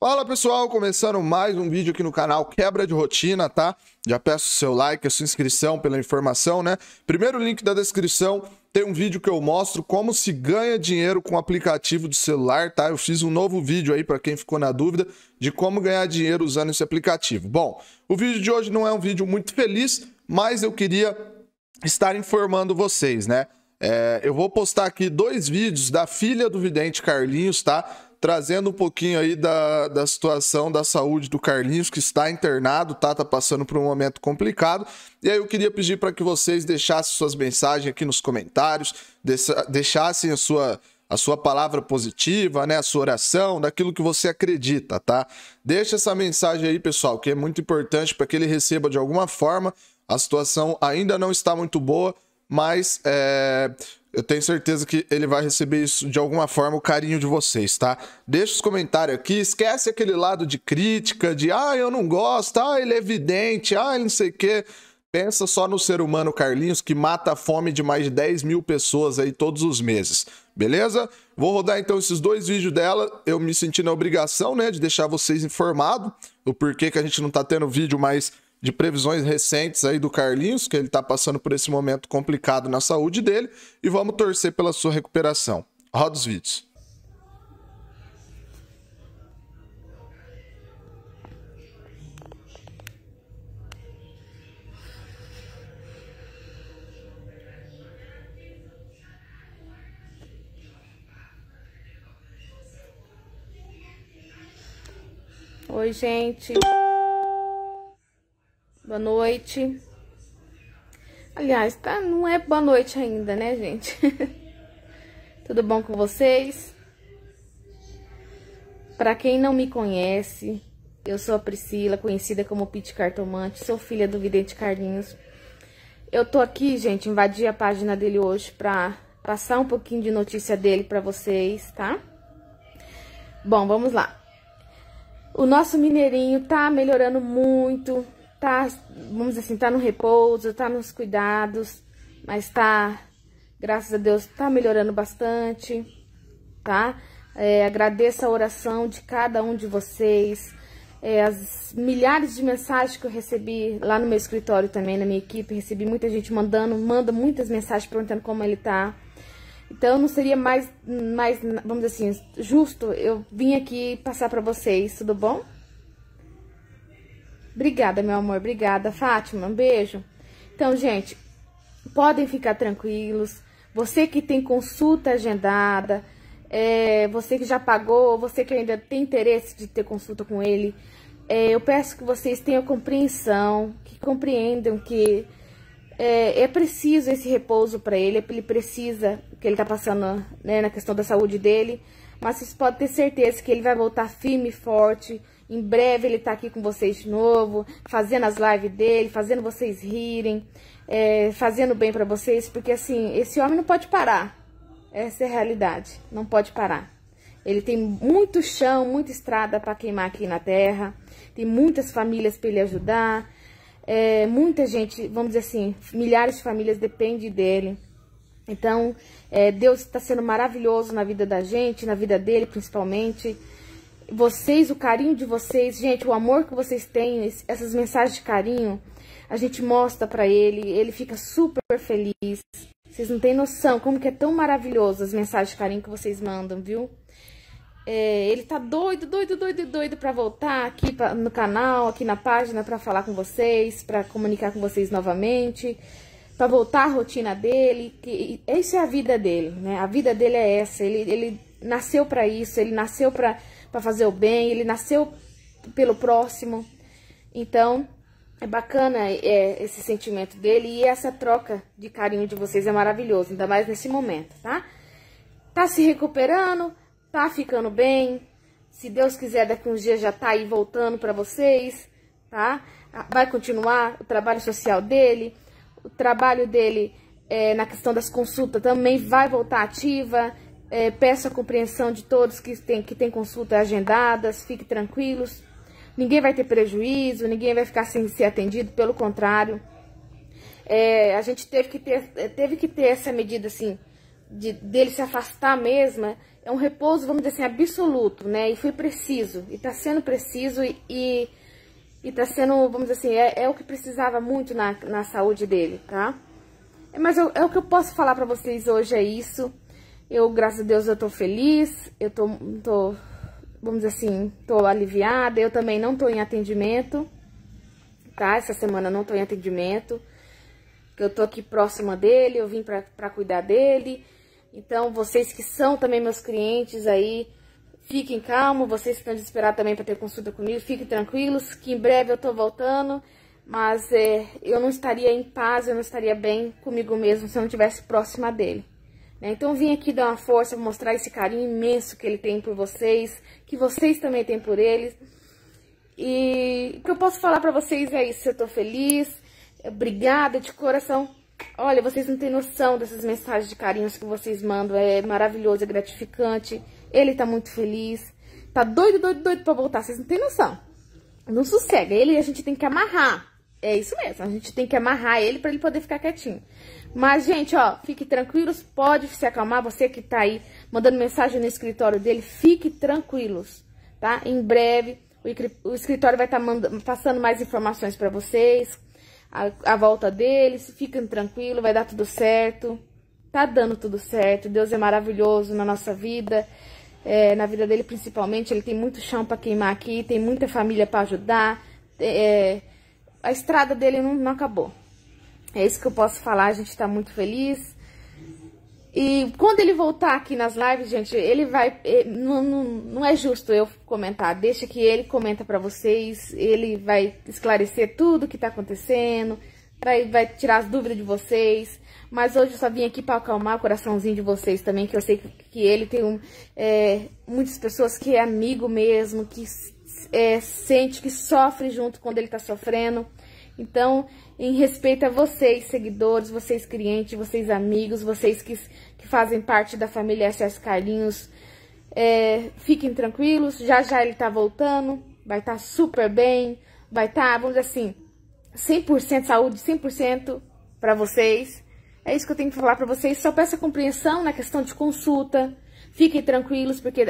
Fala pessoal, começando mais um vídeo aqui no canal Quebra de Rotina, tá? Já peço o seu like, a sua inscrição pela informação, né? Primeiro link da descrição tem um vídeo que eu mostro como se ganha dinheiro com aplicativo de celular, tá? Eu fiz um novo vídeo aí para quem ficou na dúvida de como ganhar dinheiro usando esse aplicativo. Bom, o vídeo de hoje não é um vídeo muito feliz, mas eu queria estar informando vocês, né? Eu vou postar aqui 2 vídeos da filha do vidente Carlinhos, tá? Trazendo um pouquinho aí da situação da saúde do Carlinhos, que está internado, tá passando por um momento complicado. E aí eu queria pedir para que vocês deixassem suas mensagens aqui nos comentários, deixassem a sua palavra positiva, né, a sua oração, daquilo que você acredita, tá? Deixa essa mensagem aí, pessoal, que é muito importante para que ele receba de alguma forma. A situação ainda não está muito boa, mas eu tenho certeza que ele vai receber isso de alguma forma, o carinho de vocês, tá? Deixa os comentários aqui, esquece aquele lado de crítica, de eu não gosto, ele é evidente, ele não sei o quê. Pensa só no ser humano Carlinhos, que mata a fome de mais de 10 mil pessoas aí todos os meses, beleza? Vou rodar então esses 2 vídeos dela, eu me senti na obrigação, né, de deixar vocês informados do porquê que a gente não tá tendo vídeo mais de previsões recentes aí do Carlinhos, que ele tá passando por esse momento complicado na saúde dele, e vamos torcer pela sua recuperação. Roda os vídeos. Oi, gente. Boa noite. Aliás, não é boa noite ainda, né, gente? Tudo bom com vocês? Pra quem não me conhece, eu sou a Priscila, conhecida como Pit Cartomante, sou filha do vidente Carlinhos. Eu tô aqui, gente, invadi a página dele hoje pra passar um pouquinho de notícia dele pra vocês, tá? Bom, vamos lá. O nosso mineirinho tá melhorando muito, tá, vamos dizer assim, tá no repouso, tá nos cuidados, mas tá, graças a Deus, tá melhorando bastante, tá? Agradeço a oração de cada um de vocês, as milhares de mensagens que eu recebi lá no meu escritório também, na minha equipe, recebi muita gente manda muitas mensagens perguntando como ele tá. Então, não seria mais, vamos dizer assim, justo eu vim aqui passar pra vocês, tudo bom? Obrigada, meu amor, obrigada, Fátima, um beijo. Então, gente, podem ficar tranquilos. Você que tem consulta agendada, você que já pagou, você que ainda tem interesse de ter consulta com ele, eu peço que vocês tenham compreensão, que compreendam que é preciso esse repouso para ele precisa, que ele tá passando, né, na questão da saúde dele, mas vocês podem ter certeza que ele vai voltar firme e forte. Em breve ele tá aqui com vocês de novo, fazendo as lives dele, fazendo vocês rirem, fazendo bem para vocês, porque assim, esse homem não pode parar, essa é a realidade, não pode parar. Ele tem muito chão, muita estrada para queimar aqui na terra, tem muitas famílias para ele ajudar. Muita gente, vamos dizer assim, milhares de famílias dependem dele. Então, Deus está sendo maravilhoso na vida da gente, na vida dele principalmente. Vocês, o carinho de vocês, gente, o amor que vocês têm, essas mensagens de carinho, a gente mostra pra ele, ele fica super feliz. Vocês não têm noção como que é tão maravilhoso as mensagens de carinho que vocês mandam, viu? Ele tá doido pra voltar aqui no canal, aqui na página, pra falar com vocês, pra comunicar com vocês novamente, pra voltar à rotina dele, que essa é a vida dele, né? A vida dele é essa, ele nasceu pra isso, ele nasceu pra fazer o bem, ele nasceu pelo próximo. Então, é bacana esse sentimento dele e essa troca de carinho de vocês é maravilhoso, ainda mais nesse momento, tá? Tá se recuperando, tá ficando bem, se Deus quiser daqui uns dias já tá aí voltando pra vocês, tá? Vai continuar o trabalho social dele, o trabalho dele na questão das consultas também vai voltar ativa. Peço a compreensão de todos que tem consultas agendadas, fiquem tranquilos, ninguém vai ter prejuízo, ninguém vai ficar sem ser atendido, pelo contrário. A gente teve que ter essa medida assim, dele se afastar mesmo, é um repouso, vamos dizer assim, absoluto, né? E foi preciso, e tá sendo preciso, e tá sendo, vamos dizer assim, é o que precisava muito na saúde dele, tá? Mas é o que eu posso falar pra vocês hoje, é isso. Eu, graças a Deus, eu tô feliz, eu tô vamos dizer assim, tô aliviada. Eu também não tô em atendimento, tá? Essa semana não tô em atendimento, que eu tô aqui próxima dele, eu vim pra cuidar dele. Então, vocês que são também meus clientes aí, fiquem calmos, vocês que estão desesperados também para ter consulta comigo, fiquem tranquilos, que em breve eu tô voltando, mas eu não estaria em paz, eu não estaria bem comigo mesmo se eu não estivesse próxima dele. Né? Então, eu vim aqui dar uma força, mostrar esse carinho imenso que ele tem por vocês, que vocês também têm por ele. E o que eu posso falar para vocês é isso, eu tô feliz, obrigada de coração. Olha, vocês não têm noção dessas mensagens de carinhos que vocês mandam, é maravilhoso, é gratificante. Ele tá muito feliz, tá doido pra voltar, vocês não têm noção. Não sossega, a gente tem que amarrar, é isso mesmo, a gente tem que amarrar ele pra ele poder ficar quietinho. Mas, gente, ó, fiquem tranquilos, pode se acalmar, você que tá aí mandando mensagem no escritório dele, fique tranquilos, tá? Em breve, o escritório vai estar passando mais informações pra vocês, a volta deles, fiquem tranquilos, vai dar tudo certo, tá dando tudo certo, Deus é maravilhoso na nossa vida, na vida dele principalmente, ele tem muito chão pra queimar aqui, tem muita família pra ajudar, a estrada dele não acabou, é isso que eu posso falar, a gente tá muito feliz. E quando ele voltar aqui nas lives, gente, ele vai... Não é justo eu comentar. Deixa que ele comenta pra vocês. Ele vai esclarecer tudo que tá acontecendo. Vai tirar as dúvidas de vocês. Mas hoje eu só vim aqui pra acalmar o coraçãozinho de vocês também. Que eu sei que ele tem muitas pessoas que é amigo mesmo. Que sente, que sofre junto quando ele tá sofrendo. Então, em respeito a vocês, seguidores, vocês clientes, vocês amigos, vocês que fazem parte da família SS Carlinhos, fiquem tranquilos, já ele tá voltando, vai estar super bem, vai estar, vamos dizer assim, 100% saúde, 100% para vocês. É isso que eu tenho que falar para vocês, só peço compreensão na questão de consulta, fiquem tranquilos, porque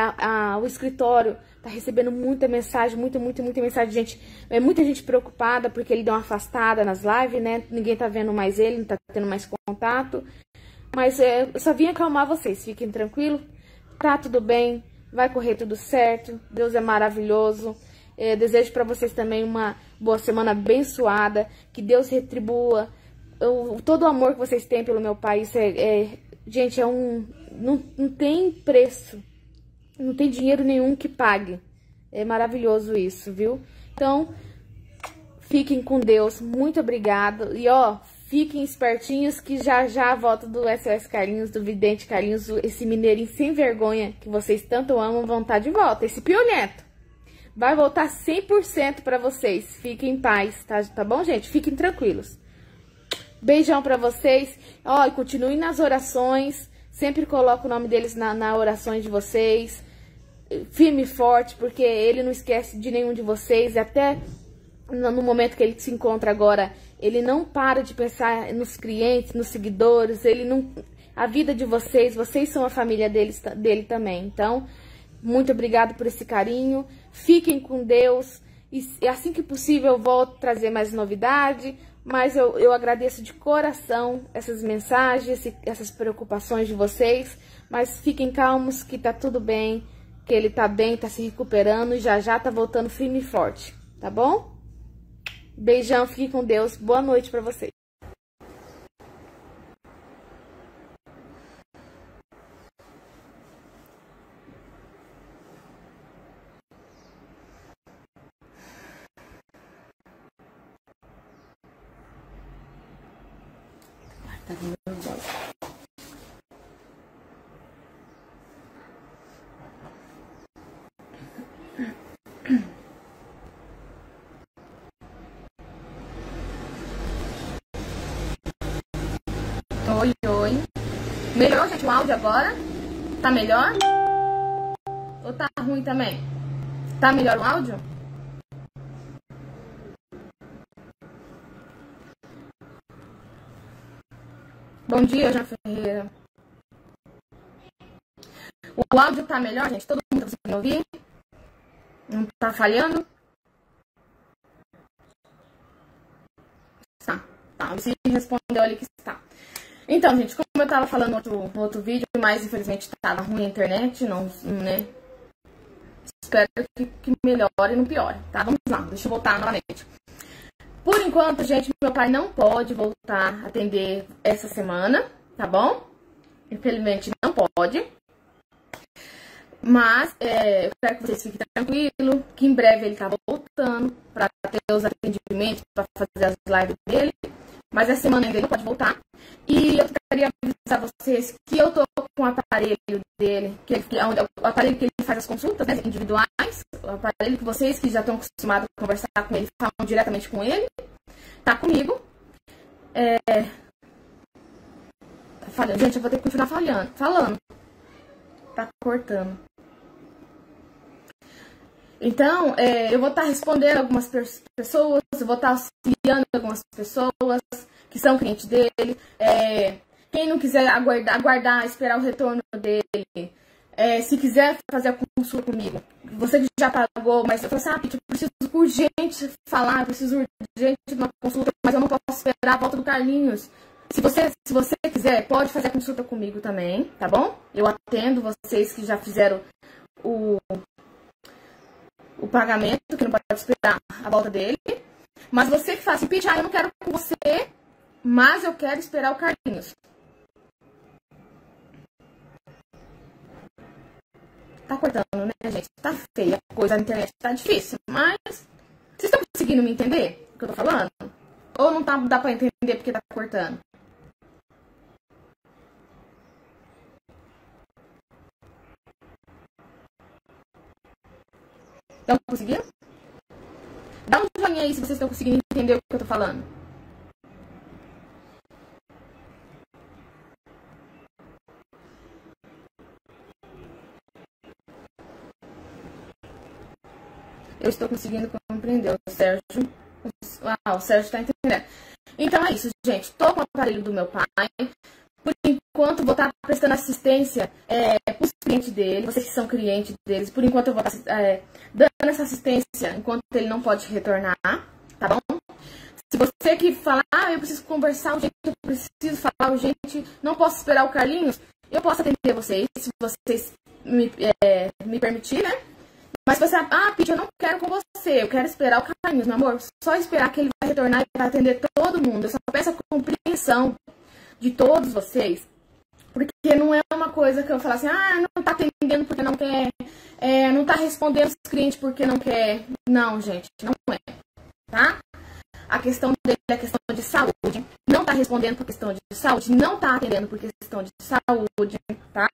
o escritório tá recebendo muita mensagem, muita mensagem de gente, muita gente preocupada porque ele deu uma afastada nas lives, né? Ninguém tá vendo mais ele, não tá tendo mais contato. Mas eu só vim acalmar vocês, fiquem tranquilos, tá tudo bem, vai correr tudo certo, Deus é maravilhoso. Desejo para vocês também uma boa semana abençoada, que Deus retribua todo o amor que vocês têm pelo meu pai. Isso gente, não tem preço. Não tem dinheiro nenhum que pague. É maravilhoso isso, viu? Então, fiquem com Deus. Muito obrigado. E, ó, fiquem espertinhos que já a volta do SOS Carlinhos, do Vidente Carlinhos, esse mineirinho sem vergonha que vocês tanto amam, vão estar de volta. Esse pionento vai voltar 100% pra vocês. Fiquem em paz, tá bom, gente? Fiquem tranquilos. Beijão pra vocês. Ó, e continuem nas orações. Sempre coloco o nome deles na orações de vocês. Firme e forte, porque ele não esquece de nenhum de vocês. E até no momento que ele se encontra agora, ele não para de pensar nos clientes, nos seguidores. A vida de vocês são a família dele também. Então, muito obrigado por esse carinho. Fiquem com Deus. E assim que possível eu volto a trazer mais novidade. Mas eu agradeço de coração essas mensagens, essas preocupações de vocês. Mas fiquem calmos que tá tudo bem, que ele tá bem, tá se recuperando e já tá voltando firme e forte, tá bom? Beijão, fiquem com Deus, boa noite pra vocês. Tá vindo meu voz. Oi. Melhorou, gente, o áudio agora? Tá melhor? Ou tá ruim também? Tá melhor o áudio? Bom dia, Jean Ferreira. O áudio tá melhor, gente? Todo mundo tá conseguindo ouvir? Não tá falhando? Tá. Você respondeu ali que está. Então, gente, como eu tava falando no outro vídeo, mas infelizmente tava ruim a internet, não, né? Espero que melhore e não piore, tá? Vamos lá, deixa eu voltar novamente. Por enquanto, gente, meu pai não pode voltar a atender essa semana, tá bom? Infelizmente não pode. Mas eu quero que vocês fiquem tranquilos, que em breve ele tá voltando para ter os atendimentos, para fazer as lives dele. Mas essa semana ainda ele não pode voltar. E eu queria avisar vocês que eu tô com o aparelho dele, o aparelho que ele faz as consultas, né, individuais, o aparelho que vocês que já estão acostumados a conversar com ele, falam diretamente com ele, tá comigo. Tá falhando. Gente, eu vou ter que continuar falando. Tá cortando. Então, eu vou estar respondendo algumas pessoas, eu vou estar auxiliando algumas pessoas que são clientes dele. Quem não quiser aguardar, esperar o retorno dele, se quiser fazer a consulta comigo, você que já pagou, mas eu falo assim, eu preciso urgente falar, eu preciso urgente de uma consulta, mas eu não posso esperar a volta do Carlinhos. Se você quiser, pode fazer a consulta comigo também, tá bom? Eu atendo vocês que já fizeram o pagamento, que não pode esperar a volta dele. Mas você que fala assim, Pitty, eu não quero com você, mas eu quero esperar o Carlinhos. Tá cortando, né, gente? Tá feia a coisa na internet, tá difícil. Mas vocês estão conseguindo me entender o que eu tô falando? Ou não dá pra entender porque tá cortando? Estão conseguindo? Dá um joinha aí se vocês estão conseguindo entender o que eu tô falando. Eu estou conseguindo compreender. O Sérgio tá entendendo. Então é isso, gente. Tô com o aparelho do meu pai. Por enquanto, vou estar prestando assistência para os clientes dele, vocês que são clientes deles. Por enquanto, eu vou estar dando essa assistência enquanto ele não pode retornar, tá bom? Se você que fala, eu preciso conversar urgente, eu preciso falar urgente, não posso esperar o Carlinhos, eu posso atender vocês, se vocês me permitirem, né? Mas você, Pitty, eu não quero com você, eu quero esperar o Carlinhos, meu amor. Só esperar que ele vai retornar e vai atender todo mundo. Eu só peço a compreensão de todos vocês, porque não é uma coisa que eu falo assim, não tá atendendo porque não quer, não tá respondendo os clientes porque não quer. Não, gente, não é, tá? A questão dele é a questão de saúde, não tá respondendo por questão de saúde, não tá atendendo por questão de saúde, tá?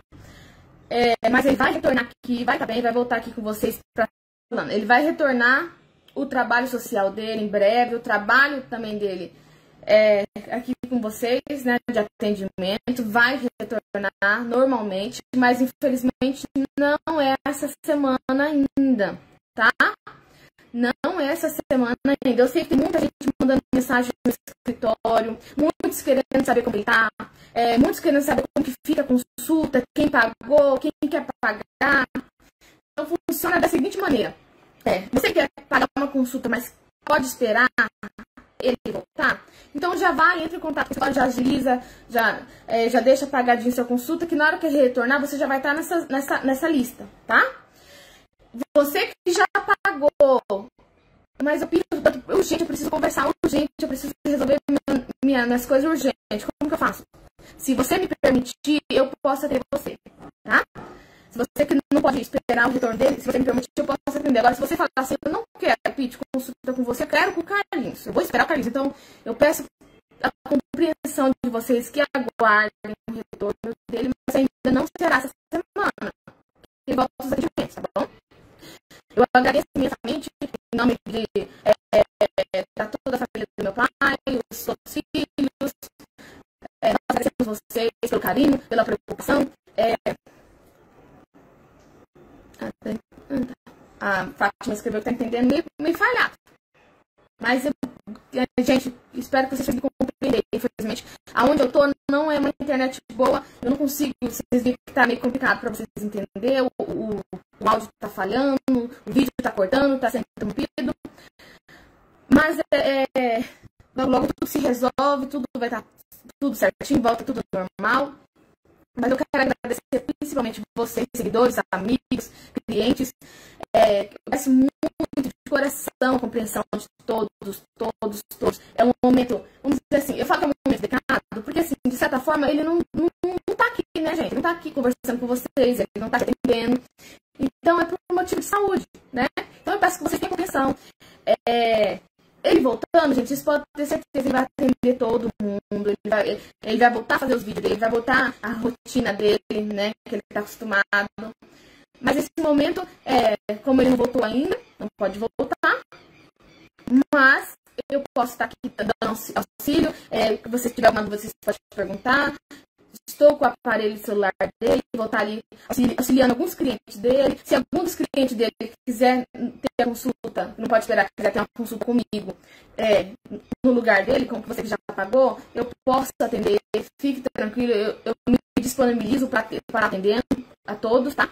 Mas ele vai retornar aqui, vai estar bem, vai voltar aqui com vocês falando. Ele vai retornar o trabalho social dele em breve, o trabalho também dele aqui com vocês, né, de atendimento, vai retornar normalmente, mas infelizmente não é essa semana ainda, tá? Não é essa semana ainda. Eu sei que tem muita gente mandando mensagem no escritório, muitos querendo saber como ele tá, muitos querendo saber como que fica a consulta, quem pagou, quem quer pagar. Então funciona da seguinte maneira. Você quer pagar uma consulta, mas pode esperar ele voltar? Então já vai, entra em contato, já agiliza, já deixa pagadinho sua consulta, que na hora que ele retornar, você já vai estar nessa lista, tá? Você que já pagou, mas urgente, eu preciso conversar urgente, eu preciso resolver minhas coisas urgentes. Como que eu faço? Se você me permitir, eu posso atender você, tá? Se você que não pode esperar o retorno dele, se você me permitir, eu posso atender. Agora, se você falar assim, eu não quero, Pitty, consulta com você, eu quero com o Carlinhos. Eu vou esperar o Carlinhos. Então, eu peço a compreensão de vocês que aguardem o retorno dele, mas ainda não será essa semana. Ele volta aos atendimentos, tá bom? Eu agradeço imensamente em nome da toda a família do meu pai, os outros filhos. Nós agradecemos vocês pelo carinho, pela preocupação. A Fátima escreveu que tá entendendo meio falhado. Mas, gente, espero que vocês conseguem compreender. Infelizmente, aonde eu tô não é uma internet boa. Eu não consigo, vocês veem que tá meio complicado para vocês entenderem, o áudio tá falhando, o vídeo tá cortando, tá sendo interrompido. Mas logo tudo se resolve, tudo vai estar tudo certinho, volta tudo normal. Mas eu quero agradecer principalmente vocês, seguidores, amigos, clientes. Eu peço muito de coração a compreensão de todos. É um momento, vamos dizer assim, eu falo que é um momento delicado, porque assim, de certa forma, ele não tá aqui, né, gente? Não tá aqui conversando com vocês, ele não tá atendendo. Então, é por um motivo de saúde, né? Então, eu peço que vocês tenham compreensão. Ele voltando, gente, vocês podem ter certeza que ele vai atender todo mundo. Ele vai voltar a fazer os vídeos dele, vai voltar a rotina dele, né? Que ele tá acostumado. Mas esse momento, como ele não voltou ainda, não pode voltar. Mas eu posso estar aqui dando auxílio. Se você tiver alguma dúvida, vocês podem perguntar. Estou com o aparelho celular dele, vou estar ali auxiliando alguns clientes dele. Se algum dos clientes dele quiser ter a consulta, não pode esperar que quiser ter uma consulta comigo, no lugar dele, como você já pagou, eu posso atender. Fique tranquilo, eu me disponibilizo para atender a todos, tá?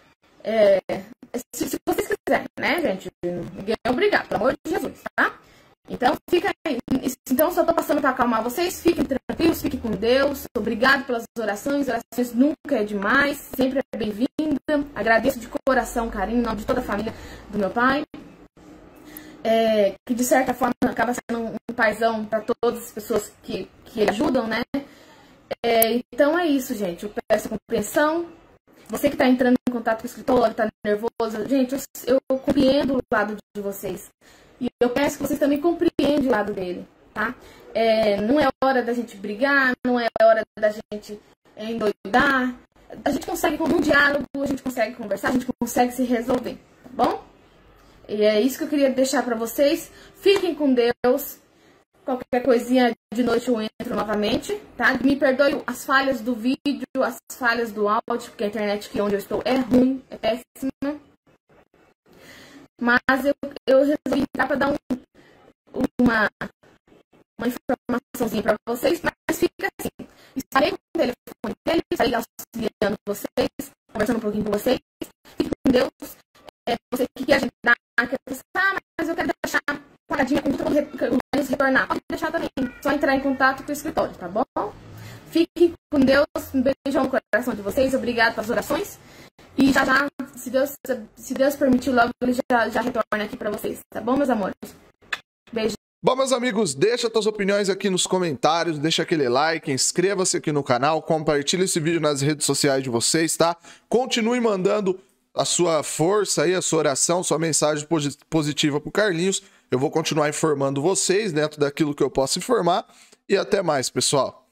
Se vocês quiserem, né, gente? Ninguém é obrigado, pelo amor de Jesus, tá? Então, fica aí. Então, só tô passando para acalmar vocês. Fiquem tranquilos, fiquem com Deus. Obrigado pelas orações. Orações nunca é demais, sempre é bem-vinda. Agradeço de coração, carinho, em nome de toda a família do meu pai. Que de certa forma acaba sendo um paizão para todas as pessoas que ele ajudam, né? Então é isso, gente. Eu peço compreensão. Você que está entrando em contato com o escritório, está nervoso, gente, eu compreendo o lado de vocês. E eu peço que vocês também compreendam o lado dele, tá? Não é hora da gente brigar, não é hora da gente endoidar. A gente consegue, com um diálogo, a gente consegue conversar, a gente consegue se resolver, tá bom? E é isso que eu queria deixar pra vocês. Fiquem com Deus. Qualquer coisinha de noite eu entro novamente, tá? Me perdoe as falhas do vídeo, as falhas do áudio, porque a internet aqui onde eu estou é ruim, é péssima. Mas eu resolvi entrar para dar uma informaçãozinha para vocês, mas fica assim. Estarei com o telefone dele, estarei auxiliando vocês, conversando um pouquinho com vocês. Fique com Deus. Você que quer agendar, quer pensar, mas eu quero deixar paradinha com tudo, retornar. Pode deixar também, só entrar em contato com o escritório, tá bom? Fique com Deus, um beijão no coração de vocês, obrigado pelas orações. E já, se Deus permitir, logo ele já retorna aqui pra vocês, tá bom, meus amores? Beijo. Bom, meus amigos, deixa suas opiniões aqui nos comentários, deixa aquele like, inscreva-se aqui no canal, compartilhe esse vídeo nas redes sociais de vocês, tá? Continue mandando a sua força aí, a sua oração, sua mensagem positiva pro Carlinhos. Eu vou continuar informando vocês dentro daquilo que eu posso informar. E até mais, pessoal.